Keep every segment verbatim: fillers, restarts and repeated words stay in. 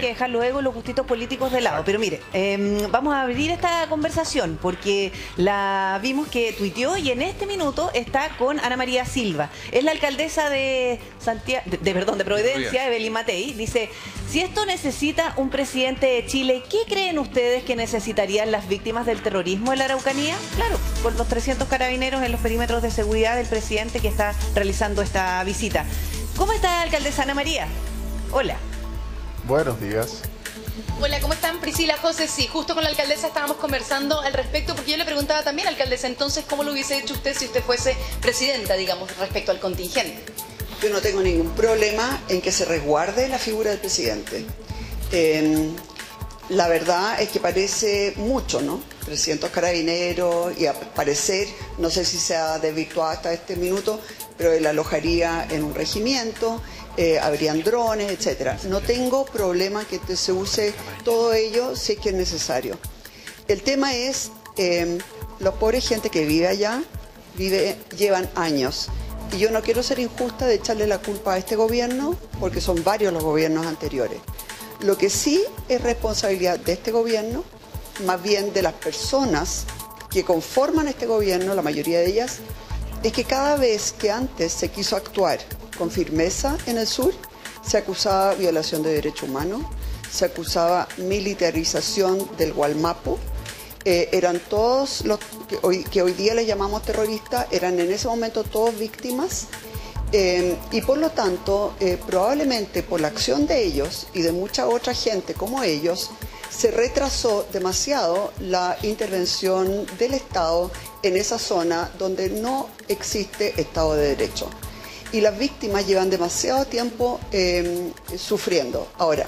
que dejar luego los gustitos políticos de lado. Pero mire, eh, vamos a abrir esta conversación porque la vimos que tuiteó y en este minuto está con Ana María Silva. Es la alcaldesa de Santiago, de, de, perdón, de Providencia, Evelyn Matei. Dice, si esto necesita un presidente de Chile, ¿qué creen ustedes que necesitarían las víctimas del terrorismo en la Araucanía? Claro, con los trescientos carabineros en los perímetros de seguridad del presidente que está realizando esta visita. ¿Cómo está, alcaldesa Ana María? Hola. Buenos días. Hola, ¿cómo están? Priscila, José, sí, justo con la alcaldesa estábamos conversando al respecto, porque yo le preguntaba también, alcaldesa, entonces, ¿cómo lo hubiese hecho usted si usted fuese presidenta, digamos, respecto al contingente? Yo no tengo ningún problema en que se resguarde la figura del presidente. Eh, la verdad es que parece mucho, ¿no? trescientos carabineros y a parecer, no sé si se ha desvirtuado hasta este minuto, pero él alojaría en un regimiento, eh, habrían drones, etcétera. No tengo problema que se use todo ello si es que es necesario. El tema es, eh, los pobres gente que vive allá, vive, llevan años. Y yo no quiero ser injusta de echarle la culpa a este gobierno, porque son varios los gobiernos anteriores. Lo que sí es responsabilidad de este gobierno, más bien de las personas que conforman este gobierno, la mayoría de ellas, es que cada vez que antes se quiso actuar con firmeza en el sur, se acusaba violación de derechos humanos, se acusaba militarización del Gualmapu, eh, eran todos los que hoy, que hoy día les llamamos terroristas, eran en ese momento todos víctimas, eh, y por lo tanto, eh, probablemente por la acción de ellos y de mucha otra gente como ellos, se retrasó demasiado la intervención del Estado en esa zona donde no existe Estado de Derecho. Y las víctimas llevan demasiado tiempo eh, sufriendo. Ahora,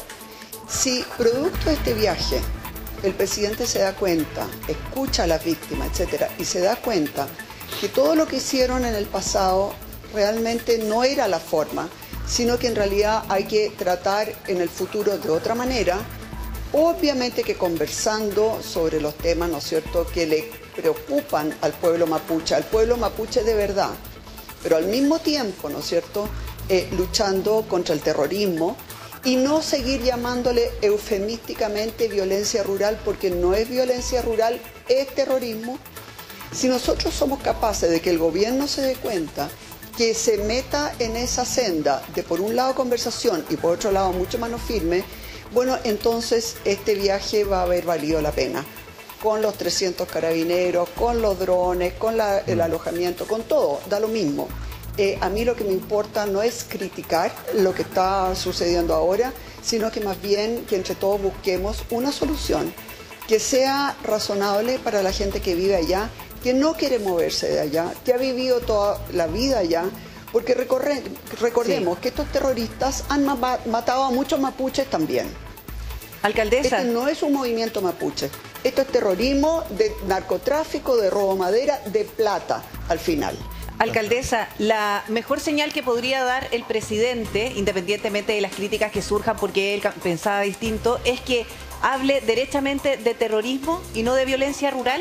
si producto de este viaje el presidente se da cuenta, escucha a las víctimas, etcétera, y se da cuenta que todo lo que hicieron en el pasado realmente no era la forma, sino que en realidad hay que tratar en el futuro de otra manera, obviamente que conversando sobre los temas, ¿no es cierto?, que le preocupan al pueblo mapuche, al pueblo mapuche de verdad, pero al mismo tiempo, ¿no es cierto?, eh, luchando contra el terrorismo y no seguir llamándole eufemísticamente violencia rural, porque no es violencia rural, es terrorismo. Si nosotros somos capaces de que el gobierno se dé cuenta que se meta en esa senda de por un lado conversación y por otro lado mucho mano firme, bueno, entonces este viaje va a haber valido la pena. Con los trescientos carabineros, con los drones, con la, el alojamiento, con todo, da lo mismo. Eh, a mí lo que me importa no es criticar lo que está sucediendo ahora, sino que más bien que entre todos busquemos una solución que sea razonable para la gente que vive allá, que no quiere moverse de allá, que ha vivido toda la vida allá, porque recorre, recordemos sí. que estos terroristas han ma matado a muchos mapuches también. Alcaldesa. Este no es un movimiento mapuche, esto es terrorismo de narcotráfico, de robo de madera, de plata al final. Alcaldesa, la mejor señal que podría dar el presidente, independientemente de las críticas que surjan porque él pensaba distinto, es que hable derechamente de terrorismo y no de violencia rural.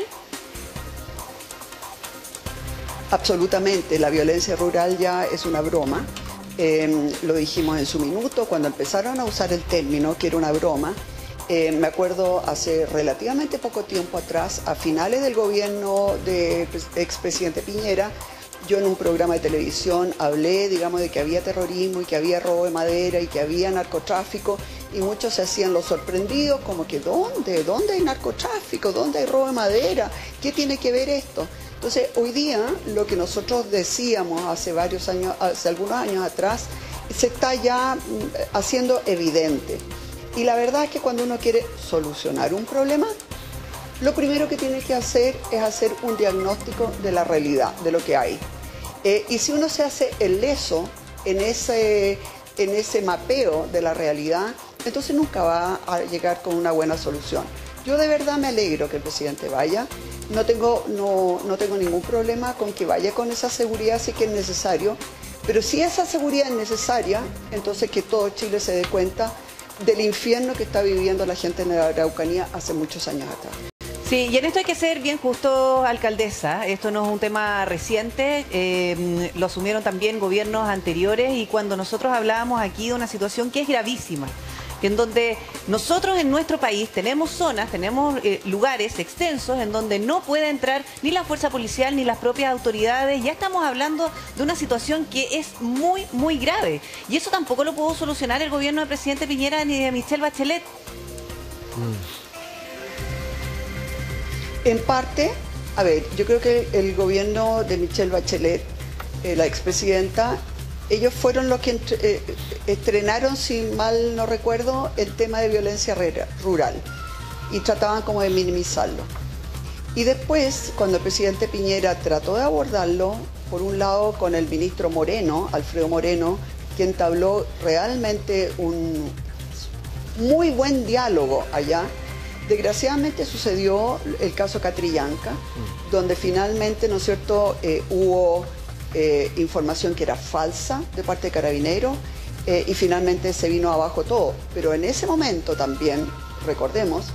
Absolutamente, la violencia rural ya es una broma, eh, lo dijimos en su minuto, cuando empezaron a usar el término, que era una broma, eh, me acuerdo hace relativamente poco tiempo atrás, a finales del gobierno del expresidente Piñera, yo en un programa de televisión hablé, digamos, de que había terrorismo y que había robo de madera y que había narcotráfico, y muchos se hacían los sorprendidos, como que ¿dónde? ¿Dónde hay narcotráfico? ¿Dónde hay robo de madera? ¿Qué tiene que ver esto? Entonces, hoy día, lo que nosotros decíamos hace varios años, hace algunos años atrás, se está ya haciendo evidente. Y la verdad es que cuando uno quiere solucionar un problema, lo primero que tiene que hacer es hacer un diagnóstico de la realidad, de lo que hay. Eh, y si uno se hace el leso en ese, en ese mapeo de la realidad, entonces nunca va a llegar con una buena solución. Yo de verdad me alegro que el presidente vaya. No tengo, no, no tengo ningún problema con que vaya con esa seguridad si que es necesario, pero si esa seguridad es necesaria, entonces que todo Chile se dé cuenta del infierno que está viviendo la gente en la Araucanía hace muchos años atrás. Sí, y en esto hay que ser bien justo, alcaldesa. Esto no es un tema reciente, eh, lo asumieron también gobiernos anteriores y cuando nosotros hablábamos aquí de una situación que es gravísima. en donde nosotros en nuestro país tenemos zonas, tenemos eh, lugares extensos en donde no puede entrar ni la fuerza policial ni las propias autoridades. Ya estamos hablando de una situación que es muy, muy grave. Y eso tampoco lo pudo solucionar el gobierno del presidente Piñera ni de Michelle Bachelet. En parte, a ver, yo creo que el gobierno de Michelle Bachelet, eh, la expresidenta, ellos fueron los que entre, eh, estrenaron, si mal no recuerdo, el tema de violencia rural y trataban como de minimizarlo. Y después, cuando el presidente Piñera trató de abordarlo, por un lado con el ministro Moreno, Alfredo Moreno, quien entabló realmente un muy buen diálogo allá, desgraciadamente sucedió el caso Catrillanca, donde finalmente, ¿no es cierto?, eh, hubo eh, información que era falsa de parte de Carabineros eh, y finalmente se vino abajo todo. Pero en ese momento también, recordemos,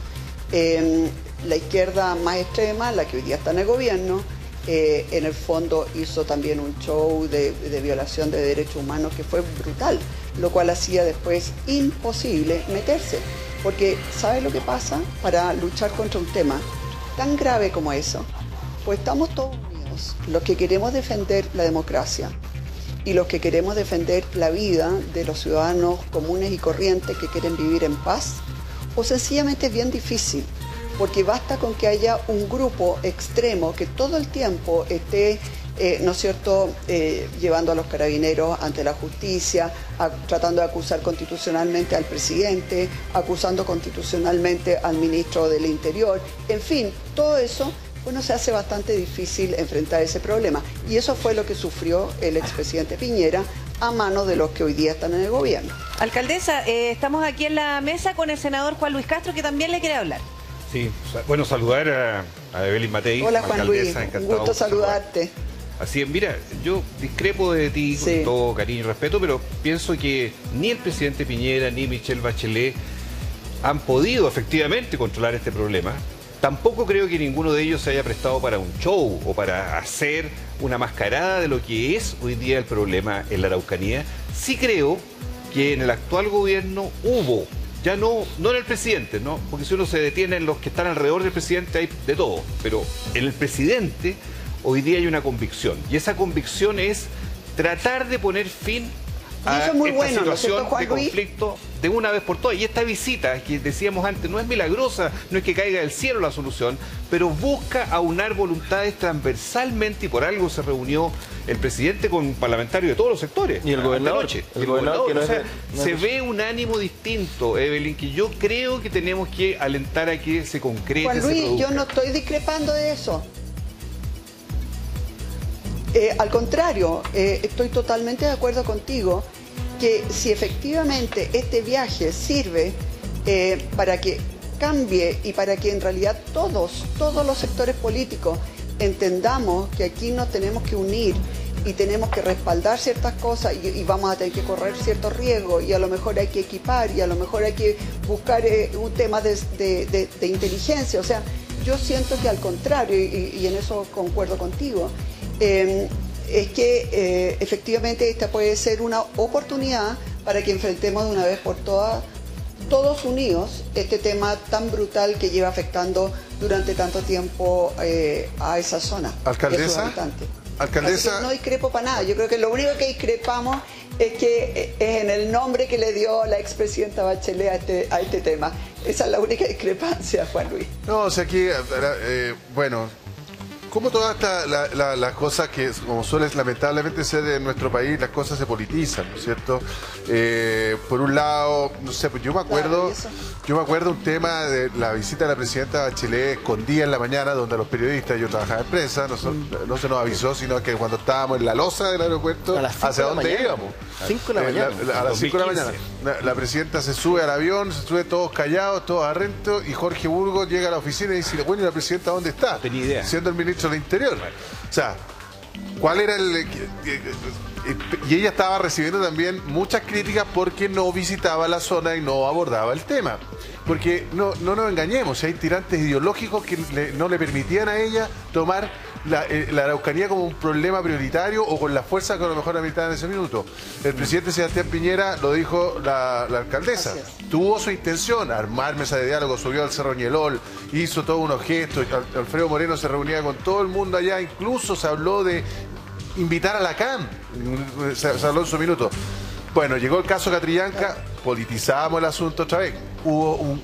eh, la izquierda más extrema, la que hoy día está en el gobierno, eh, en el fondo hizo también un show de, de violación de derechos humanos que fue brutal, lo cual hacía después imposible meterse. Porque, ¿sabes lo que pasa? Para luchar contra un tema tan grave como eso, pues estamos todos unidos, los que queremos defender la democracia y los que queremos defender la vida de los ciudadanos comunes y corrientes que quieren vivir en paz, o sencillamente es bien difícil, porque basta con que haya un grupo extremo que todo el tiempo esté Eh, ¿no es cierto?, eh, llevando a los carabineros ante la justicia, a, tratando de acusar constitucionalmente al presidente, acusando constitucionalmente al ministro del Interior. En fin, todo eso, bueno, se hace bastante difícil enfrentar ese problema. Y eso fue lo que sufrió el expresidente Piñera a manos de los que hoy día están en el gobierno. Alcaldesa, eh, estamos aquí en la mesa con el senador Juan Luis Castro, que también le quiere hablar. Sí, bueno, saludar a, a Evelyn Matei. Hola Juan Luis, un gusto saludarte. Así es, mira, yo discrepo de ti con sí. todo cariño y respeto, pero pienso que ni el presidente Piñera ni Michelle Bachelet han podido efectivamente controlar este problema. Tampoco creo que ninguno de ellos se haya prestado para un show o para hacer una mascarada de lo que es hoy día el problema en la Araucanía. Sí creo que en el actual gobierno hubo, ya no, no en el presidente, ¿no? Porque si uno se detiene en los que están alrededor del presidente hay de todo, pero en el presidente hoy día hay una convicción, y esa convicción es tratar de poner fin a esta bueno, situación ¿no de conflicto de una vez por todas. Y esta visita, que decíamos antes, no es milagrosa, no es que caiga del cielo la solución, pero busca aunar voluntades transversalmente, y por algo se reunió el presidente con parlamentarios de todos los sectores. Y el gobernador. El, el gobernador. gobernador o sea, no es, se no es... ve un ánimo distinto, Evelyn, que yo creo que tenemos que alentar a que se concrete. Juan Luis, se yo no estoy discrepando de eso. Eh, al contrario, eh, estoy totalmente de acuerdo contigo que si efectivamente este viaje sirve eh, para que cambie y para que en realidad todos, todos los sectores políticos entendamos que aquí nos tenemos que unir y tenemos que respaldar ciertas cosas y, y vamos a tener que correr ciertos riesgos y a lo mejor hay que equipar y a lo mejor hay que buscar eh, un tema de, de, de, de inteligencia. O sea, yo siento que al contrario, y, y en eso concuerdo contigo, Eh, es que eh, efectivamente esta puede ser una oportunidad para que enfrentemos de una vez por todas, todos unidos, este tema tan brutal que lleva afectando durante tanto tiempo eh, a esa zona. Alcaldesa, alcaldesa. No discrepo para nada, yo creo que lo único que discrepamos es que es en el nombre que le dio la expresidenta Bachelet a este, a este tema. Esa es la única discrepancia, Juan Luis. No, o sea, aquí, eh, bueno... Como todas la, la, la, las cosas que, como suele lamentablemente ser en nuestro país, las cosas se politizan, ¿no es cierto? Eh, por un lado, no sé, pues yo me acuerdo, yo me acuerdo un tema de la visita de la presidenta Bachelet escondida en la mañana, donde los periodistas, yo trabajaba en prensa, no, son, no se nos avisó, sino que cuando estábamos en la loza del aeropuerto, ¿hacia dónde íbamos? cinco de la mañana. Eh, la, la, a las cinco de la mañana. La, la presidenta se sube al avión, se sube todos callados, todos arrentos, y Jorge Burgos llega a la oficina y dice, bueno, ¿y la presidenta dónde está? No tenía idea. Siendo el ministro del Interior. O sea, ¿cuál era el...? Y ella estaba recibiendo también muchas críticas porque no visitaba la zona y no abordaba el tema. Porque no, no nos engañemos, hay tirantes ideológicos que le, no le permitían a ella tomar la, eh, la Araucanía como un problema prioritario o con la fuerza que a lo mejor habilitaban en ese minuto. El presidente Sebastián Piñera lo dijo la, la alcaldesa. Tuvo su intención, armar mesa de diálogo, subió al Cerro Ñelol, hizo todos unos gestos. Alfredo Moreno se reunía con todo el mundo allá, incluso se habló de invitar a la C A M, se, se habló en su minuto. Bueno, llegó el caso Catrillanca, politizamos el asunto otra vez. Hubo un,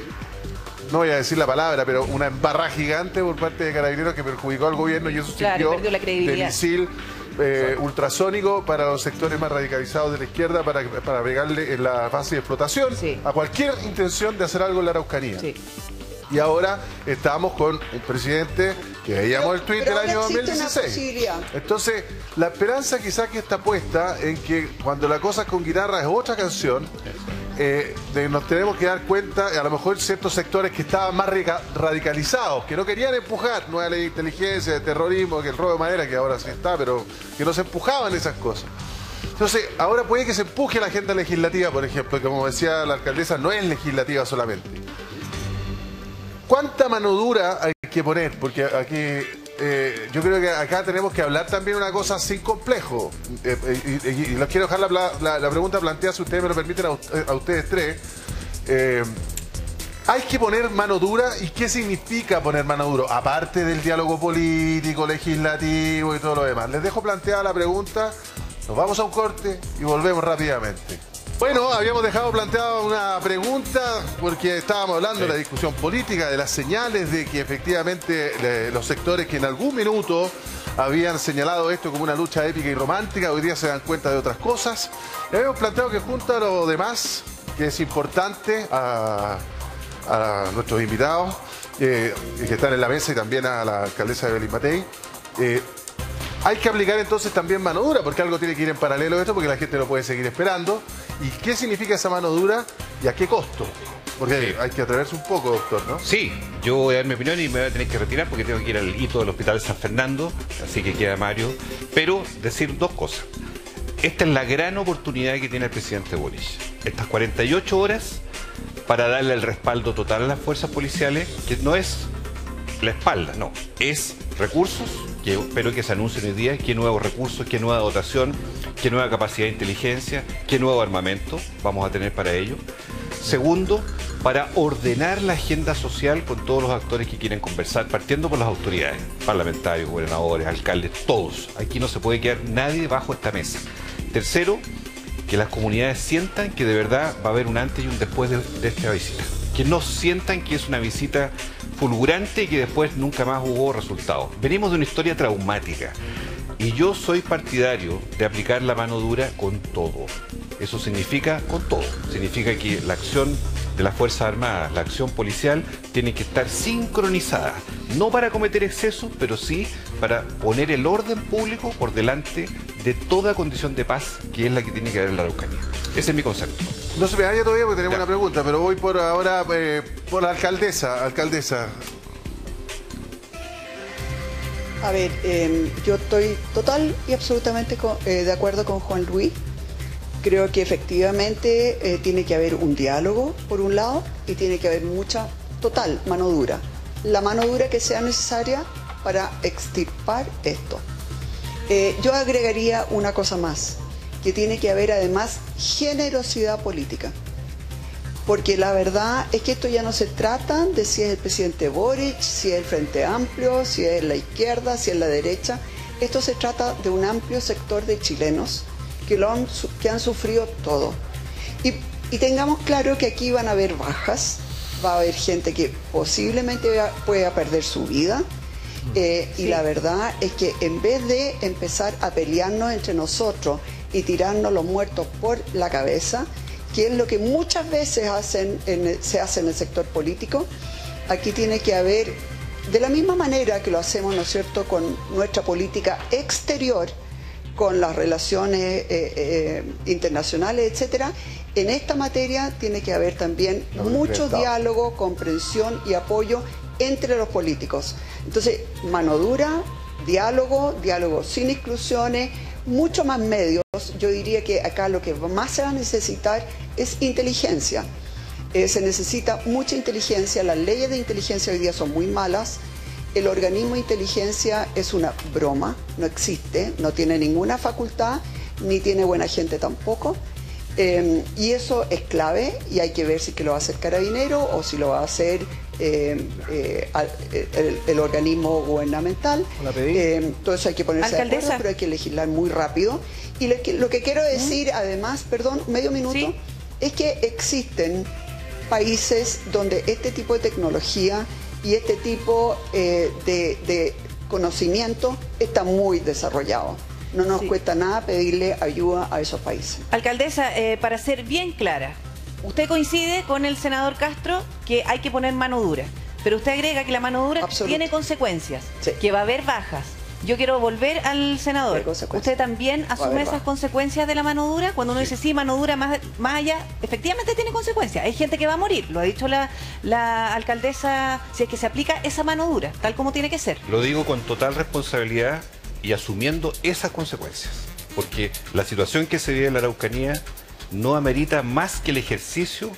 no voy a decir la palabra, pero una embarrada gigante por parte de Carabineros que perjudicó al gobierno y eso claro, sirvió de misil eh, ultrasónico para los sectores más radicalizados de la izquierda para, para pegarle en la fase de explotación sí. a cualquier intención de hacer algo en la Araucanía. Sí. Y ahora estamos con un presidente que veíamos el tuit del año dos mil dieciséis. Entonces, la esperanza quizás que está puesta en que cuando la cosa con guitarra es otra canción, eh, de, nos tenemos que dar cuenta, a lo mejor ciertos sectores que estaban más radicalizados, que no querían empujar nueva ley de inteligencia, de terrorismo, que el robo de madera, que ahora sí está, pero que no se empujaban esas cosas. Entonces, ahora puede que se empuje la agenda legislativa, por ejemplo, que como decía la alcaldesa, no es legislativa solamente. ¿Cuánta mano dura hay que poner? Porque aquí eh, yo creo que acá tenemos que hablar también una cosa sin complejo. Eh, y, y, y les quiero dejar la, la, la pregunta planteada, si ustedes me lo permiten, a, a ustedes tres. Eh, ¿Hay que poner mano dura? ¿Y qué significa poner mano dura? Aparte del diálogo político, legislativo y todo lo demás. Les dejo planteada la pregunta, nos vamos a un corte y volvemos rápidamente. Bueno, habíamos dejado planteada una pregunta porque estábamos hablando sí. de la discusión política, de las señales de que efectivamente de, los sectores que en algún minuto habían señalado esto como una lucha épica y romántica, hoy día se dan cuenta de otras cosas. Y habíamos planteado que junto a lo demás, que es importante a, a nuestros invitados eh, que están en la mesa y también a la alcaldesa de Belín Matei, eh, hay que aplicar entonces también mano dura, porque algo tiene que ir en paralelo a esto, porque la gente no puede seguir esperando. ¿Y qué significa esa mano dura y a qué costo? Porque sí. hay que atreverse un poco, doctor, ¿no? Sí, yo voy a dar mi opinión y me voy a tener que retirar porque tengo que ir al hito del Hospital San Fernando, así que queda Mario. Pero decir dos cosas. Esta es la gran oportunidad que tiene el presidente Boric. Estas cuarenta y ocho horas para darle el respaldo total a las fuerzas policiales, que no es la espalda, no, es recursos, que espero que se anuncien hoy día, qué nuevos recursos, qué nueva dotación, qué nueva capacidad de inteligencia, qué nuevo armamento vamos a tener para ello. Segundo, para ordenar la agenda social con todos los actores que quieren conversar, partiendo por las autoridades, parlamentarios, gobernadores, alcaldes, todos. Aquí no se puede quedar nadie bajo esta mesa. Tercero, que las comunidades sientan que de verdad va a haber un antes y un después de, de esta visita. Que no sientan que es una visita fulgurante y que después nunca más hubo resultados. Venimos de una historia traumática y yo soy partidario de aplicar la mano dura con todo. Eso significa con todo. Significa que la acción de las Fuerzas Armadas, la acción policial, tiene que estar sincronizada. No para cometer excesos, pero sí para poner el orden público por delante de toda condición de paz, que es la que tiene que haber en la Araucanía. Ese es mi concepto. No se me vaya todavía porque tenemos ya. una pregunta, pero voy por ahora eh, por la alcaldesa. Alcaldesa. A ver, eh, yo estoy total y absolutamente con, eh, de acuerdo con Juan Luis. Creo que efectivamente eh, tiene que haber un diálogo, por un lado, y tiene que haber mucha, total, mano dura. La mano dura que sea necesaria para extirpar esto. Eh, yo agregaría una cosa más, que tiene que haber además generosidad política. Porque la verdad es que esto ya no se trata de si es el presidente Boric, si es el Frente Amplio, si es la izquierda, si es la derecha. Esto se trata de un amplio sector de chilenos que, lo han, que han sufrido todo. Y, y tengamos claro que aquí van a haber bajas, va a haber gente que posiblemente pueda perder su vida. Eh, sí. Y la verdad es que en vez de empezar a pelearnos entre nosotros y tirarnos los muertos por la cabeza, que es lo que muchas veces hacen en, se hace en el sector político, aquí tiene que haber, de la misma manera que lo hacemos, ¿no es cierto?, con nuestra política exterior, con las relaciones eh, eh, internacionales, etcétera, en esta materia tiene que haber también no, mucho diálogo, comprensión y apoyo entre los políticos. Entonces, mano dura, diálogo, diálogo sin exclusiones, mucho más medios. Yo diría que acá lo que más se va a necesitar es inteligencia. Eh, se necesita mucha inteligencia, las leyes de inteligencia hoy día son muy malas el organismo de inteligencia es una broma, no existe, no tiene ninguna facultad, ni tiene buena gente tampoco. Eh, y eso es clave y hay que ver si que lo va a hacer Carabinero o si lo va a hacer eh, eh, el, el organismo gubernamental. Eh, todo eso hay que ponerse de acuerdo, pero hay que legislar muy rápido. Y lo que, lo que quiero decir, además, perdón, medio minuto, ¿sí? Es que existen países donde este tipo de tecnología y este tipo eh, de, de conocimiento está muy desarrollado. No nos sí. cuesta nada pedirle ayuda a esos países. Alcaldesa, eh, para ser bien clara, usted coincide con el senador Castro que hay que poner mano dura, pero usted agrega que la mano dura Absoluto. tiene consecuencias, sí. que va a haber bajas. Yo quiero volver al senador. ¿Usted también asume esas consecuencias de la mano dura? Cuando uno sí. dice sí, mano dura, más, más allá, efectivamente tiene consecuencias. Hay gente que va a morir, lo ha dicho la, la alcaldesa, si es que se aplica esa mano dura, tal como tiene que ser. Lo digo con total responsabilidad y asumiendo esas consecuencias, porque la situación que se vive en la Araucanía no amerita más que el ejercicio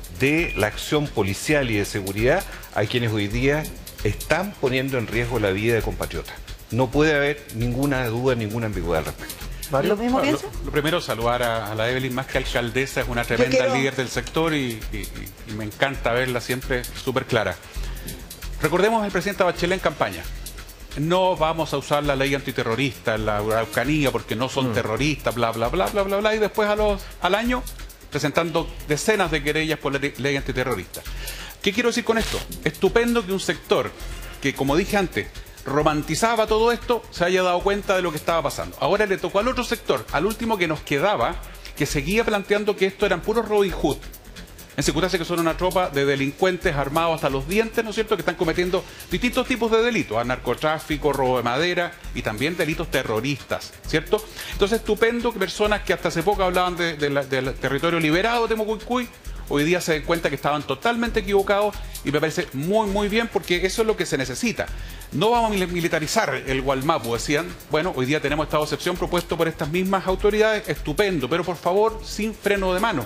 de la acción policial y de seguridad a quienes hoy día están poniendo en riesgo la vida de compatriotas. No puede haber ninguna duda, ninguna ambigüedad al respecto. ¿Mario? ¿Lo mismo piensa? Lo, lo primero, saludar a, a la Evelyn, más que alcaldesa, es una tremenda quiero... líder del sector y, y, y me encanta verla siempre súper clara. Recordemos al presidente Bachelet en campaña. No vamos a usar la ley antiterrorista en la Araucanía porque no son mm. terroristas, bla, bla, bla, bla, bla, bla, y después a los, al año presentando decenas de querellas por la ley antiterrorista. ¿Qué quiero decir con esto? Estupendo que un sector que, como dije antes, romantizaba todo esto, se haya dado cuenta de lo que estaba pasando. Ahora le tocó al otro sector, al último que nos quedaba, que seguía planteando que esto eran puros Robin Hood, en circunstancias que son una tropa de delincuentes armados hasta los dientes, ¿no es cierto?, que están cometiendo distintos tipos de delitos, narcotráfico, robo de madera y también delitos terroristas, ¿cierto? Entonces, estupendo que personas que hasta hace poco hablaban de, de la, del territorio liberado de Mucuicui, hoy día se den cuenta que estaban totalmente equivocados y me parece muy, muy bien porque eso es lo que se necesita. No vamos a militarizar el Gualmapu, decían. Bueno, hoy día tenemos estado de excepción propuesto por estas mismas autoridades, estupendo, pero por favor, sin freno de mano.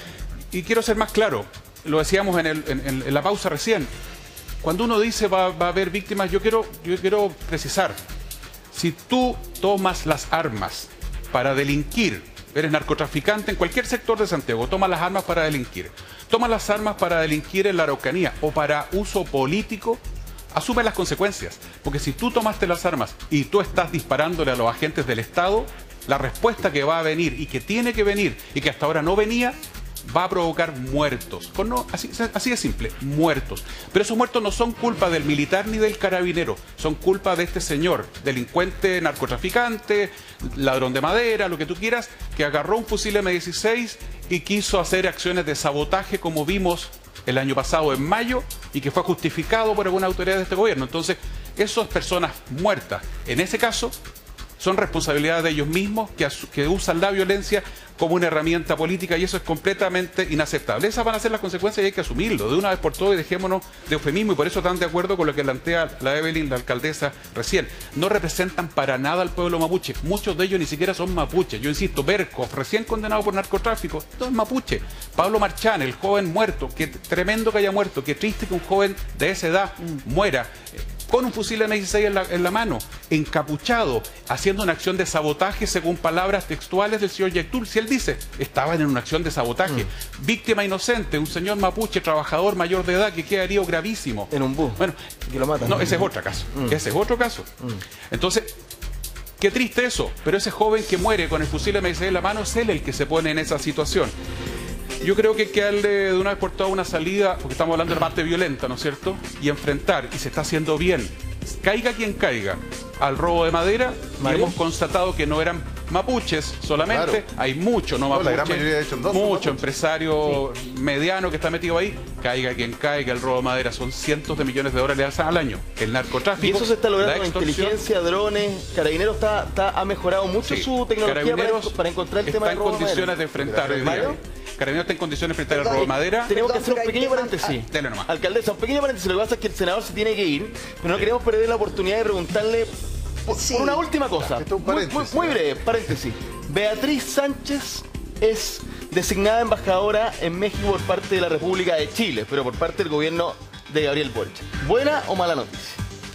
Y quiero ser más claro, lo decíamos en, el, en, en la pausa recién, cuando uno dice va, va a haber víctimas, yo quiero, yo quiero precisar, si tú tomas las armas para delinquir, eres narcotraficante en cualquier sector de Santiago, tomas las armas para delinquir, tomas las armas para delinquir en la Araucanía o para uso político, asume las consecuencias, porque si tú tomaste las armas y tú estás disparándole a los agentes del Estado, la respuesta que va a venir y que tiene que venir y que hasta ahora no venía, va a provocar muertos. Con no, así, así de simple, muertos. Pero esos muertos no son culpa del militar ni del carabinero, son culpa de este señor, delincuente, narcotraficante, ladrón de madera, lo que tú quieras, que agarró un fusil eme dieciséis y quiso hacer acciones de sabotaje como vimos el año pasado en mayo y que fue justificado por alguna autoridad de este gobierno. Entonces, esas personas muertas, en ese caso, son responsabilidad de ellos mismos que, que usan la violencia como una herramienta política y eso es completamente inaceptable. Esas van a ser las consecuencias y hay que asumirlo de una vez por todas y dejémonos de eufemismo y por eso están de acuerdo con lo que plantea la Evelyn, la alcaldesa, recién. No representan para nada al pueblo mapuche. Muchos de ellos ni siquiera son mapuches. Yo insisto, Berkov, recién condenado por narcotráfico, no es mapuche. Pablo Marchán, el joven muerto, qué tremendo que haya muerto, qué triste que un joven de esa edad muera con un fusil eme dieciséis en la, en la mano, encapuchado, haciendo una acción de sabotaje según palabras textuales del señor Yektul. Si él dice, estaban en una acción de sabotaje. Mm. Víctima inocente, un señor mapuche, trabajador mayor de edad que queda herido gravísimo. En un bus. Bueno, que lo matan. No, ese es otro caso. Mm. Ese es otro caso. Mm. Entonces, qué triste eso, pero ese joven que muere con el fusil eme dieciséis en la mano es él el que se pone en esa situación. Yo creo que hay que darle de una vez por todas una salida, porque estamos hablando de la parte violenta, ¿no es cierto? Y enfrentar, y se está haciendo bien, caiga quien caiga, al robo de madera, y hemos constatado que no eran mapuches solamente, claro. Hay mucho no mapuches, no, la gran mayoría de hecho, mucho mapuches. Empresario sí. mediano que está metido ahí, caiga quien caiga, el robo de madera son cientos de millones de dólares al año, el narcotráfico. Y eso se está logrando con inteligencia, drones, Carabineros está, está, ha mejorado mucho sí. su tecnología para, para encontrar el tema del robo de madera. Está en condiciones de enfrentar el día. Carabineros está en condiciones de enfrentar el robo de madera. Tenemos que hacer un pequeño paréntesis. Dale nomás. Alcaldesa, un pequeño paréntesis. Lo que pasa es que el senador se tiene que ir, pero no queremos perder la oportunidad de preguntarle por, sí. por una última cosa. Muy, muy, muy breve, paréntesis. Beatriz Sánchez es designada embajadora en México por parte de la República de Chile, pero por parte del gobierno de Gabriel Boric. ¿Buena o mala noticia?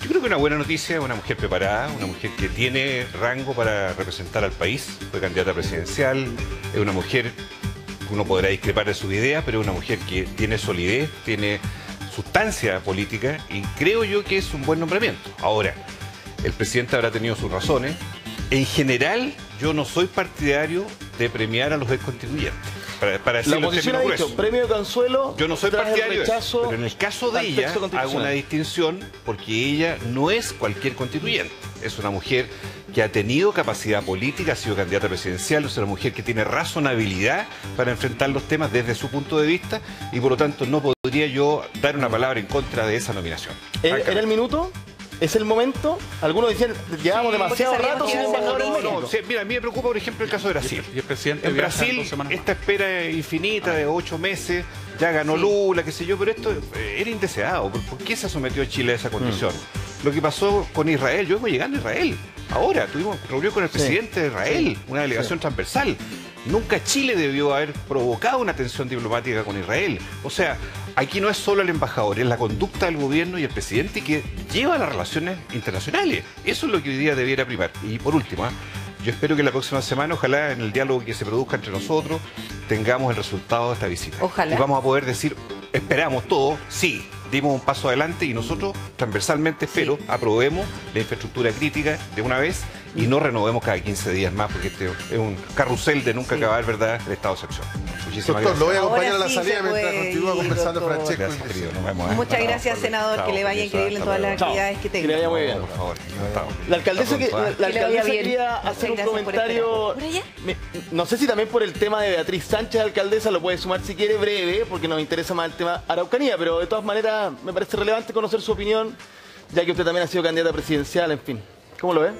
Yo creo que una buena noticia, una mujer preparada, una mujer que tiene rango para representar al país, fue candidata presidencial, es una mujer, uno podrá discrepar de sus ideas, pero es una mujer que tiene solidez, tiene sustancia política y creo yo que es un buen nombramiento. Ahora, el presidente habrá tenido sus razones. En general, yo no soy partidario de premiar a los exconstituyentes. Para, para la oposición ha dicho, premio de consuelo. Yo no soy partidario de eso, pero en el caso de ella hago una distinción porque ella no es cualquier constituyente. Es una mujer que ha tenido capacidad política, ha sido candidata presidencial, es una mujer que tiene razonabilidad para enfrentar los temas desde su punto de vista y por lo tanto no podría yo dar una palabra en contra de esa nominación. ¿Era el minuto? ¿Es el momento? Algunos decían, llevamos sí, demasiado rato sin embajador en México. No, sí, mira, a mí me preocupa, por ejemplo, el caso de Brasil. Y el presidente en Brasil, esta espera infinita de ocho meses, ya ganó sí. Lula, qué sé yo, pero esto eh, era indeseado. ¿Por, ¿Por qué se sometió a Chile a esa condición? Mm. Lo que pasó con Israel, yo vengo llegando a Israel. Ahora, tuvimos reunión con el presidente sí. de Israel, sí. una delegación sí. transversal. Nunca Chile debió haber provocado una tensión diplomática con Israel. O sea, aquí no es solo el embajador, es la conducta del gobierno y el presidente que lleva las relaciones internacionales. Eso es lo que hoy día debiera primar. Y por último, ¿eh? yo espero que la próxima semana, ojalá en el diálogo que se produzca entre nosotros, tengamos el resultado de esta visita. Ojalá. Y vamos a poder decir, esperamos todo, sí, dimos un paso adelante y nosotros transversalmente, espero, sí. aprobemos la infraestructura crítica de una vez y no renovemos cada quince días más, porque este es un carrusel de nunca sí. acabar, ¿verdad?, el estado de excepción. Muchísimas doctor, gracias. Lo voy a acompañar a la salida mientras continúa conversando doctor. Francesco. Gracias, querido. Nos vemos, ¿eh? Muchas gracias, senador, chao, que le vaya increíble en todas las actividades que tenga. Que le vaya muy bien. Por favor. La alcaldesa, que, la, la alcaldesa quería hacer un comentario, me, no sé si también por el tema de Beatriz Sánchez, alcaldesa, lo puede sumar si quiere, breve, porque nos interesa más el tema Araucanía, pero de todas maneras me parece relevante conocer su opinión, ya que usted también ha sido candidata presidencial, en fin. ¿Cómo lo ve?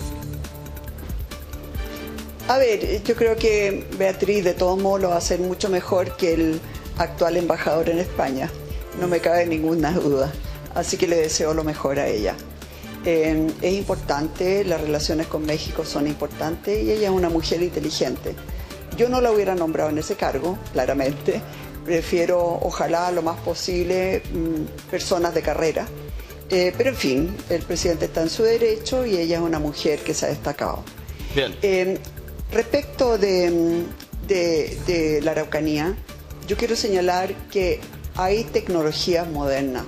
A ver, yo creo que Beatriz de todos modos lo va a hacer mucho mejor que el actual embajador en España. No me cabe ninguna duda. Así que le deseo lo mejor a ella. Eh, es importante, las relaciones con México son importantes y ella es una mujer inteligente. Yo no la hubiera nombrado en ese cargo, claramente. Prefiero, ojalá, lo más posible, mmm, personas de carrera. Eh, pero en fin, el presidente está en su derecho y ella es una mujer que se ha destacado. Bien. Eh, Respecto de, de, de la Araucanía, yo quiero señalar que hay tecnologías modernas,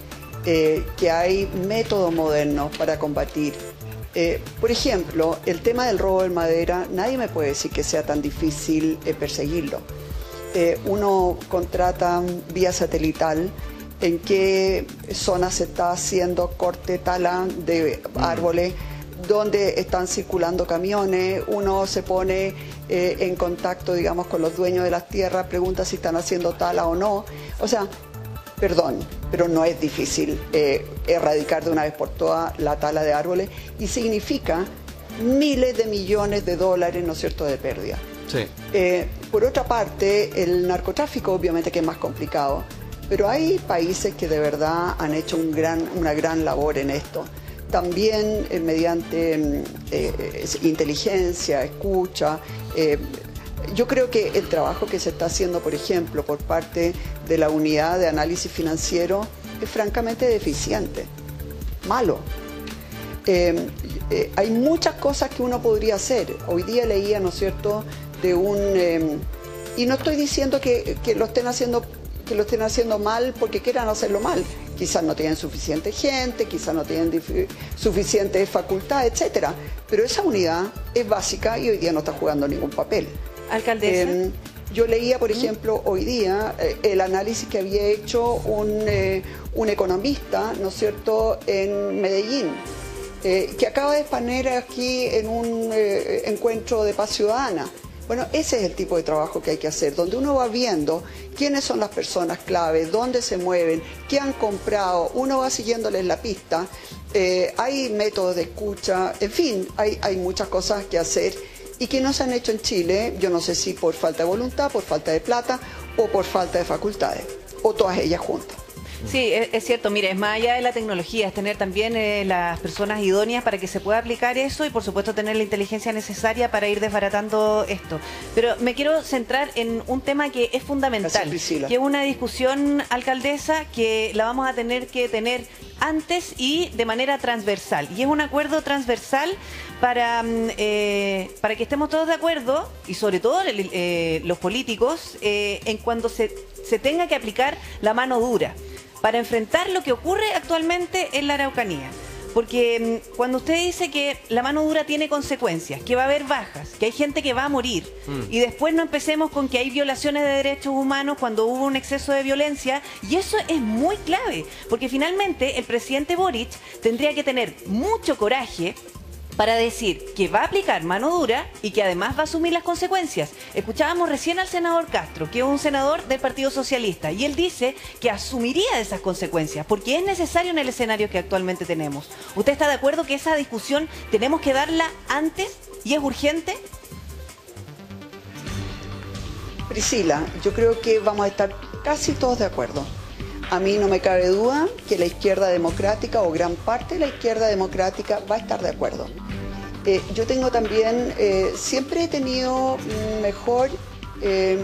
eh, que hay métodos modernos para combatir. Eh, por ejemplo, el tema del robo de madera, nadie me puede decir que sea tan difícil eh, perseguirlo. Eh, uno contrata vía satelital en qué zona se está haciendo corte, tala de árboles, donde están circulando camiones, uno se pone eh, en contacto, digamos, con los dueños de las tierras, pregunta si están haciendo tala o no. O sea, perdón, pero no es difícil eh, erradicar de una vez por todas la tala de árboles y significa miles de millones de dólares, ¿no es cierto?, de pérdida. Sí. Eh, por otra parte, el narcotráfico obviamente que es más complicado, pero hay países que de verdad han hecho un gran, una gran labor en esto. También eh, mediante eh, inteligencia, escucha. Eh, yo creo que el trabajo que se está haciendo, por ejemplo, por parte de la unidad de análisis financiero es francamente deficiente, malo. Eh, eh, hay muchas cosas que uno podría hacer. Hoy día leía, ¿no es cierto?, de un... Eh, y no estoy diciendo que, que lo estén haciendo, que lo estén haciendo mal porque quieran hacerlo mal. Quizás no tienen suficiente gente, quizás no tienen suficiente facultad, etcétera. Pero esa unidad es básica y hoy día no está jugando ningún papel. Alcaldesa. Eh, yo leía, por ejemplo, hoy día eh, el análisis que había hecho un, eh, un economista, ¿no es cierto?, en Medellín, eh, que acaba de exponer aquí en un eh, encuentro de paz ciudadana. Bueno, ese es el tipo de trabajo que hay que hacer, donde uno va viendo quiénes son las personas claves, dónde se mueven, qué han comprado, uno va siguiéndoles la pista, eh, hay métodos de escucha, en fin, hay, hay muchas cosas que hacer y que no se han hecho en Chile, yo no sé si por falta de voluntad, por falta de plata o por falta de facultades, o todas ellas juntas. Sí, es, es cierto. Mire, es más allá de la tecnología, es tener también eh, las personas idóneas para que se pueda aplicar eso y por supuesto tener la inteligencia necesaria para ir desbaratando esto. Pero me quiero centrar en un tema que es fundamental, que es una discusión, alcaldesa, que la vamos a tener que tener antes y de manera transversal. Y es un acuerdo transversal para, eh, para que estemos todos de acuerdo, y sobre todo eh, los políticos, eh, en cuando se, se tenga que aplicar la mano dura, para enfrentar lo que ocurre actualmente en la Araucanía. Porque mmm, cuando usted dice que la mano dura tiene consecuencias, que va a haber bajas, que hay gente que va a morir, mm. y después no empecemos con que hay violaciones de derechos humanos cuando hubo un exceso de violencia, y eso es muy clave, porque finalmente el presidente Boric tendría que tener mucho coraje para decir que va a aplicar mano dura y que además va a asumir las consecuencias. Escuchábamos recién al senador Castro, que es un senador del Partido Socialista, y él dice que asumiría esas consecuencias, porque es necesario en el escenario que actualmente tenemos. ¿Usted está de acuerdo que esa discusión tenemos que darla antes y es urgente? Priscila, yo creo que vamos a estar casi todos de acuerdo. A mí no me cabe duda que la izquierda democrática o gran parte de la izquierda democrática va a estar de acuerdo. Eh, yo tengo también, eh, siempre he tenido mejor eh,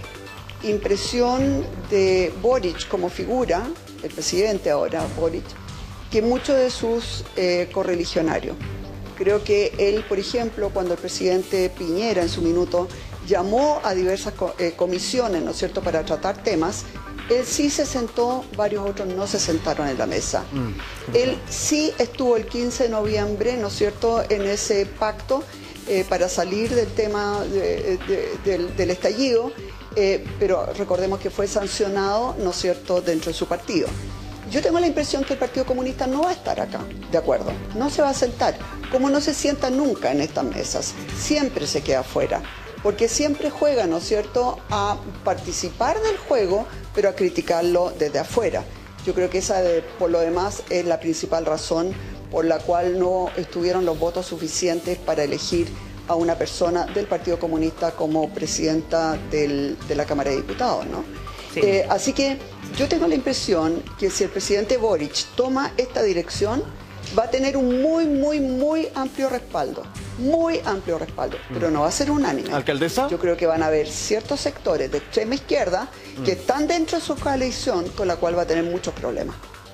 impresión de Boric como figura, el presidente ahora, Boric, que muchos de sus eh, correligionarios. Creo que él, por ejemplo, cuando el presidente Piñera en su minuto llamó a diversas co eh, comisiones, ¿no es cierto?, para tratar temas, él sí se sentó, varios otros no se sentaron en la mesa. Mm. Él sí estuvo el quince de noviembre, ¿no es cierto?, en ese pacto eh, para salir del tema de, de, del, del estallido, eh, pero recordemos que fue sancionado, ¿no es cierto?, dentro de su partido. Yo tengo la impresión que el Partido Comunista no va a estar acá, de acuerdo, no se va a sentar, como no se sienta nunca en estas mesas, siempre se queda afuera, porque siempre juega, ¿no es cierto?, a participar del juego, pero a criticarlo desde afuera. Yo creo que esa, de, por lo demás, es la principal razón por la cual no estuvieron los votos suficientes para elegir a una persona del Partido Comunista como presidenta del, de la Cámara de Diputados, ¿no? Sí. Eh, así que yo tengo la impresión que si el presidente Boric toma esta dirección, va a tener un muy, muy, muy amplio respaldo. Muy amplio respaldo, pero no va a ser unánime. ¿Alcaldesa? Yo creo que van a haber ciertos sectores de extrema izquierda que mm. están dentro de su coalición, con la cual va a tener muchos problemas.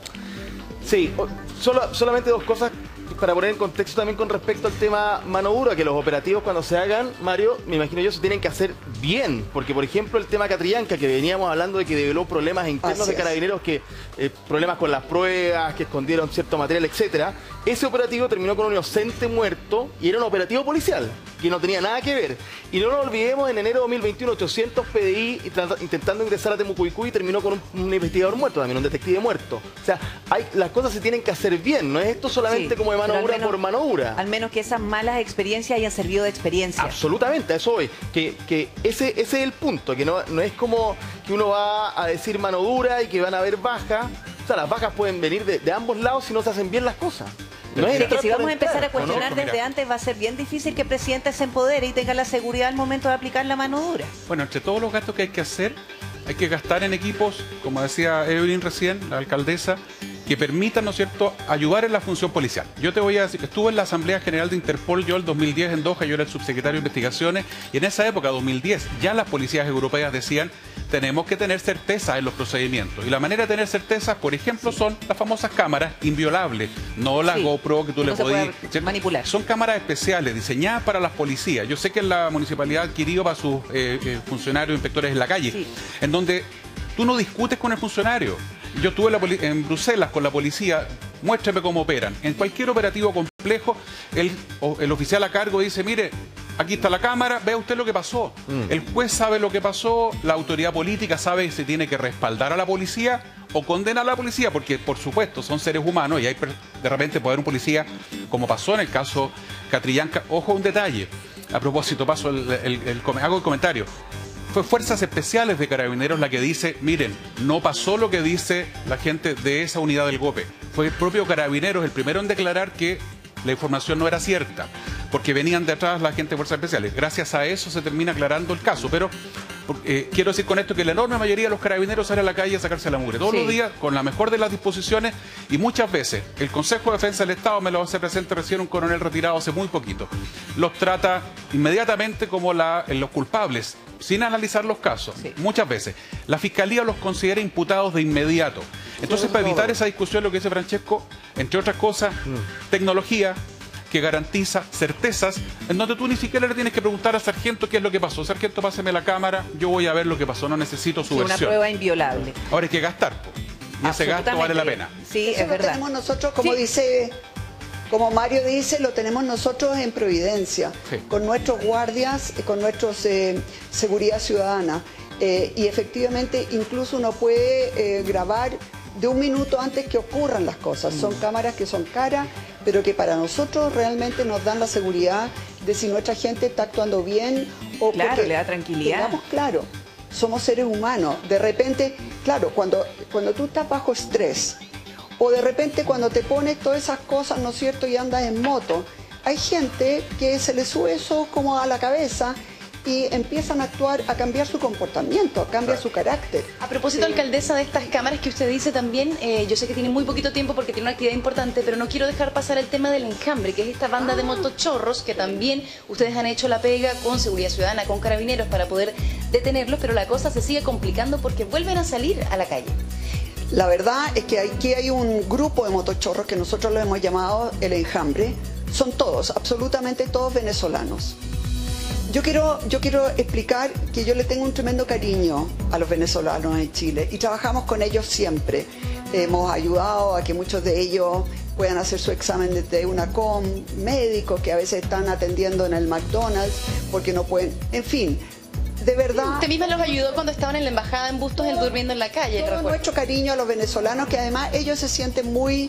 Sí, solo, solamente dos cosas para poner en contexto también con respecto al tema mano dura, que los operativos cuando se hagan, Mario, me imagino yo, se tienen que hacer bien, porque por ejemplo el tema Catrillanca, que veníamos hablando de que develó problemas internos Así de carabineros, es. que eh, problemas con las pruebas, que escondieron cierto material, etcétera. Ese operativo terminó con un inocente muerto y era un operativo policial, que no tenía nada que ver. Y no nos olvidemos, en enero de dos mil veintiuno, ochocientos P D I intentando ingresar a Temucuicú y terminó con un, un investigador muerto, también un detective muerto. O sea, hay, las cosas se tienen que hacer bien, no es esto solamente sí, como de mano dura por mano dura. Al menos que esas malas experiencias hayan servido de experiencia. Absolutamente, a eso voy. Que, que ese, ese es el punto, que no, no es como que uno va a decir mano dura y que van a haber bajas. O sea, las bajas pueden venir de, de ambos lados si no se hacen bien las cosas. No es que si vamos a empezar a cuestionar no, no, desde antes, va a ser bien difícil que el presidente se empodere y tenga la seguridad al momento de aplicar la mano dura. Bueno, entre todos los gastos que hay que hacer, hay que gastar en equipos, como decía Evelyn recién, la alcaldesa, que permitan, ¿no es cierto?, ayudar en la función policial. Yo te voy a decir, estuve en la Asamblea General de Interpol yo el dos mil diez en Doha, yo era el subsecretario de Investigaciones, y en esa época, dos mil diez, ya las policías europeas decían, tenemos que tener certeza en los procedimientos. Y la manera de tener certeza, por ejemplo, son las famosas cámaras inviolables, no las sí, GoPro que tú no le podías manipular. Son cámaras especiales, diseñadas para las policías. Yo sé que la municipalidad ha adquirido para sus eh, eh, funcionarios, inspectores en la calle, sí, en donde tú no discutes con el funcionario. Yo estuve en, en Bruselas con la policía, muéstrame cómo operan. En cualquier operativo complejo, el, el oficial a cargo dice, mire, aquí está la cámara, vea usted lo que pasó. Mm. El juez sabe lo que pasó, la autoridad política sabe si tiene que respaldar a la policía o condenar a la policía, porque por supuesto son seres humanos y hay de repente puede haber un policía, como pasó en el caso Catrillanca. Ojo, un detalle, a propósito, paso el, el, el, el, hago el comentario. Fue Fuerzas Especiales de Carabineros la que dice, miren, no pasó lo que dice la gente de esa unidad del GOPE. Fue el propio Carabineros el primero en declarar que la información no era cierta, porque venían de atrás la gente de Fuerzas Especiales. Gracias a eso se termina aclarando el caso, pero Eh, quiero decir con esto que la enorme mayoría de los carabineros sale a la calle a sacarse la mugre todos sí. los días con la mejor de las disposiciones, y muchas veces el Consejo de Defensa del Estado, me lo hace presente recién un coronel retirado hace muy poquito, los trata inmediatamente como la, los culpables, sin analizar los casos, sí. muchas veces. La Fiscalía los considera imputados de inmediato. Entonces, para evitar esa discusión, lo que dice Francesco, entre otras cosas, mm. tecnología que garantiza certezas, en donde tú ni siquiera le tienes que preguntar al sargento qué es lo que pasó. Sargento, páseme la cámara, yo voy a ver lo que pasó, no necesito su sí, versión. Una prueba inviolable. Ahora hay que gastar, y ese gasto vale la pena. Sí, Eso es verdad. Lo tenemos nosotros, como sí. dice... Como Mario dice, lo tenemos nosotros en Providencia, sí. con nuestros guardias, con nuestros eh, seguridad ciudadana. Eh, y efectivamente, incluso uno puede eh, grabar de un minuto antes que ocurran las cosas. Mm. Son cámaras que son caras, pero que para nosotros realmente nos dan la seguridad de si nuestra gente está actuando bien o claro, le da tranquilidad. Digamos, claro, somos seres humanos. De repente, claro, cuando, cuando tú estás bajo estrés, o de repente cuando te pones todas esas cosas, ¿no es cierto?, y andas en moto, hay gente que se le sube eso como a la cabeza y empiezan a actuar, a cambiar su comportamiento, cambia su carácter. A propósito, sí. alcaldesa, de estas cámaras que usted dice también, eh, yo sé que tiene muy poquito tiempo porque tiene una actividad importante, pero no quiero dejar pasar el tema del enjambre, que es esta banda de motochorros que también ustedes han hecho la pega con Seguridad Ciudadana, con Carabineros para poder detenerlos, pero la cosa se sigue complicando porque vuelven a salir a la calle. La verdad es que aquí hay un grupo de motochorros que nosotros lo hemos llamado el enjambre. Son todos, absolutamente todos venezolanos. Yo quiero, yo quiero explicar que yo le tengo un tremendo cariño a los venezolanos en Chile y trabajamos con ellos siempre. Hemos ayudado a que muchos de ellos puedan hacer su examen de UNACOM, médicos que a veces están atendiendo en el McDonald's porque no pueden, en fin. De verdad. Usted misma los ayudó cuando estaban en la embajada en Bustos, el durmiendo en la calle. Todo nuestro cariño a los venezolanos, que además ellos se sienten muy,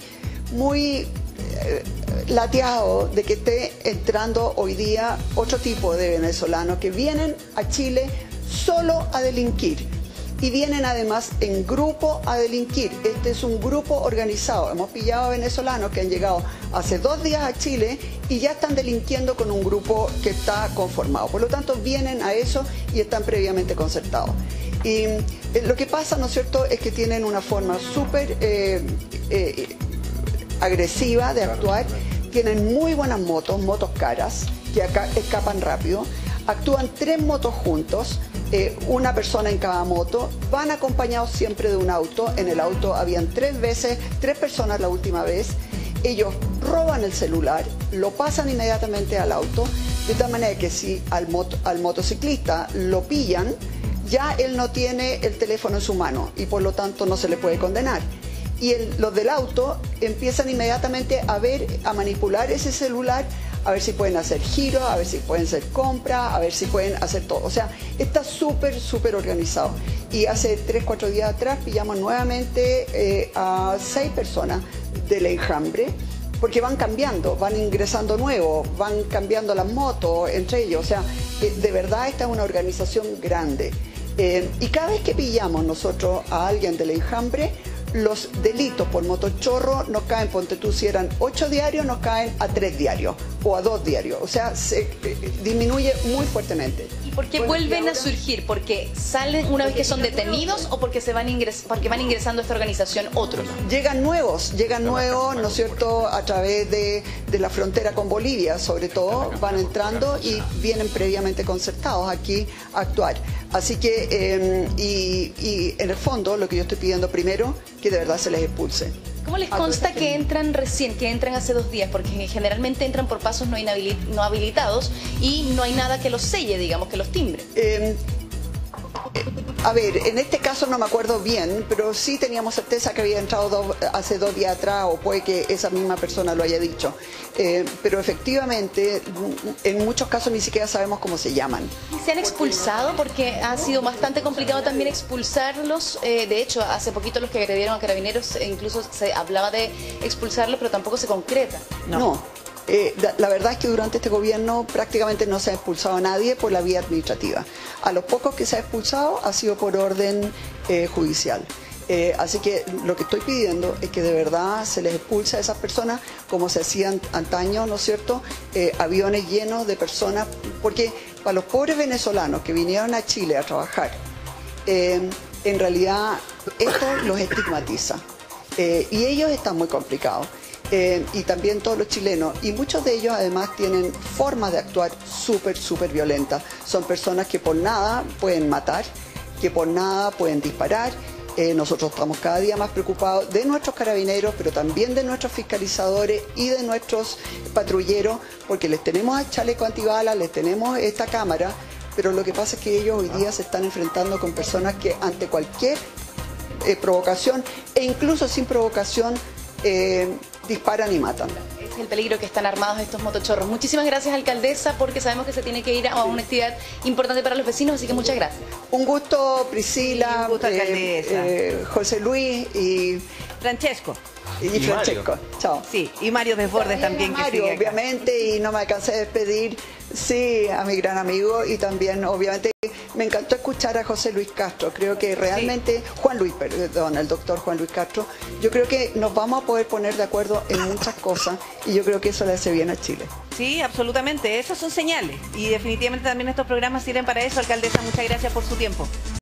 muy eh, lateados de que esté entrando hoy día otro tipo de venezolanos que vienen a Chile solo a delinquir. Y vienen además en grupo a delinquir. Este es un grupo organizado. Hemos pillado a venezolanos que han llegado hace dos días a Chile y ya están delinquiendo con un grupo que está conformado. Por lo tanto, vienen a eso y están previamente concertados. Y eh, lo que pasa, ¿no es cierto?, es que tienen una forma súper eh, eh, agresiva de actuar. Tienen muy buenas motos, motos caras, que acá escapan rápido. Actúan tres motos juntos. Eh, una persona en cada moto, van acompañados siempre de un auto. En el auto habían tres veces, tres personas la última vez. Ellos roban el celular, lo pasan inmediatamente al auto, de tal manera que si al, mot al motociclista lo pillan, ya él no tiene el teléfono en su mano y por lo tanto no se le puede condenar. Y el, los del auto empiezan inmediatamente a ver, a manipular ese celular, a ver si pueden hacer giros, a ver si pueden hacer compras, a ver si pueden hacer todo. O sea, está súper, súper organizado. Y hace tres, cuatro días atrás pillamos nuevamente eh, a seis personas del enjambre, porque van cambiando, van ingresando nuevos, van cambiando las motos entre ellos. O sea, eh, de verdad esta es una organización grande. Eh, y cada vez que pillamos nosotros a alguien del enjambre, los delitos por motochorro nos caen, ponte tú, si eran ocho diarios, nos caen a tres diarios o a dos diarios. O sea, se eh, disminuye muy fuertemente. ¿Y por qué bueno, vuelven ahora... a surgir? ¿Porque salen una vez que son detenidos o porque se van ingres... porque van ingresando a esta organización otros? Llegan nuevos, llegan nuevos, ¿no es cierto?, a través de, de la frontera con Bolivia, sobre todo, van entrando y vienen previamente concertados aquí a actuar. Así que, eh, y, y en el fondo, lo que yo estoy pidiendo primero, que de verdad se les expulse. ¿Cómo les consta que entran recién, que entran hace dos días? Porque generalmente entran por pasos no, no habilitados y no hay nada que los selle, digamos, que los timbre. Eh, A ver, en este caso no me acuerdo bien, pero sí teníamos certeza que había entrado dos, hace dos días atrás, o puede que esa misma persona lo haya dicho. Eh, pero efectivamente, en muchos casos ni siquiera sabemos cómo se llaman. ¿Se han expulsado? Porque ha sido bastante complicado también expulsarlos. Eh, de hecho, hace poquito los que agredieron a Carabineros, incluso se hablaba de expulsarlos, pero tampoco se concreta. No. no. Eh, la, la verdad es que durante este gobierno prácticamente no se ha expulsado a nadie por la vía administrativa. A los pocos que se ha expulsado ha sido por orden eh, judicial. Eh, así que lo que estoy pidiendo es que de verdad se les expulse a esas personas como se hacían antaño, ¿no es cierto? Eh, aviones llenos de personas, porque para los pobres venezolanos que vinieron a Chile a trabajar, eh, en realidad esto los estigmatiza. Eh, y ellos están muy complicados. Eh, y también todos los chilenos, y muchos de ellos además tienen formas de actuar súper, súper violentas. Son personas que por nada pueden matar, que por nada pueden disparar. Eh, nosotros estamos cada día más preocupados de nuestros carabineros, pero también de nuestros fiscalizadores y de nuestros patrulleros, porque les tenemos a chaleco antibalas, les tenemos esta cámara, pero lo que pasa es que ellos hoy día se están enfrentando con personas que ante cualquier eh, provocación, e incluso sin provocación, eh, disparan y matan. Ese es el peligro que están armados estos motochorros. Muchísimas gracias, alcaldesa, porque sabemos que se tiene que ir a una actividad importante para los vecinos, así que muchas gracias. Un gusto, Priscila, sí, un gusto, eh, eh, José Luis y Francesco. Y, y Francesco, chao. Sí, y Mario Desbordes también. Mario, que sigue obviamente, y no me alcancé a despedir, sí, a mi gran amigo, y también, obviamente, me encantó escuchar a José Luis Castro. Creo que realmente, sí. Juan Luis, perdón, el doctor Juan Luis Castro, yo creo que nos vamos a poder poner de acuerdo en muchas cosas, y yo creo que eso le hace bien a Chile. Sí, absolutamente, esas son señales, y definitivamente también estos programas sirven para eso. Alcaldesa, muchas gracias por su tiempo.